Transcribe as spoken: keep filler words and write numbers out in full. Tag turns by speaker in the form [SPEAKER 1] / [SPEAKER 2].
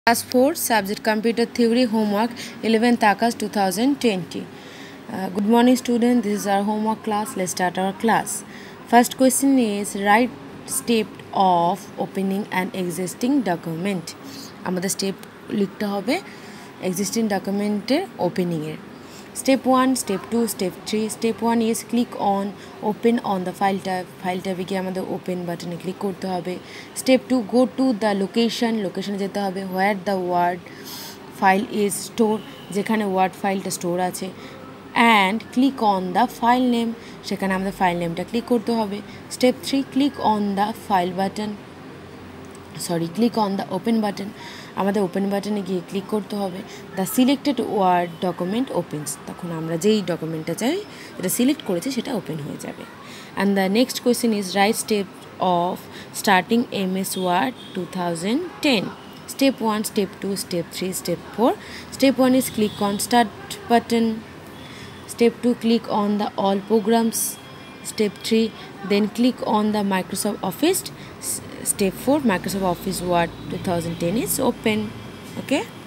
[SPEAKER 1] Class four, Subject Computer Theory, Homework, eleventh August two thousand twenty. Uh, good morning, students. This is our homework class. Let's start our class. First question is write step of opening an existing document. আমাদের step লিখতে হবে existing document এর opening এর. Step one, step two, step three. Step one is click on open on the file tab. File tab গিয়ে আমাদের open button click করতে হবে. Step two, go to the location. Location যেতে হবে where the word file is stored, যেখানে word ফাইলটা store আছে, and click on the file name. সেখানে আমাদের ফাইল নেমটা ক্লিক করতে হবে. Step three, click on the file button. Sorry, click on the open button. আমাদের ওপেন বাটনে গিয়ে ক্লিক করতে হবে. The selected word document opens. তখন আমরা যেই ডকুমেন্টটা চাই যেটা সিলেক্ট করেছি সেটা ওপেন হয়ে যাবে. And the next question is write step of starting M S Word two thousand ten. Step one, step two, step three, step four. Step one is click on start button. Step two, click on the all programs. Step three, then click on the Microsoft Office. Step four, Microsoft Office Word two thousand ten is open. Okay.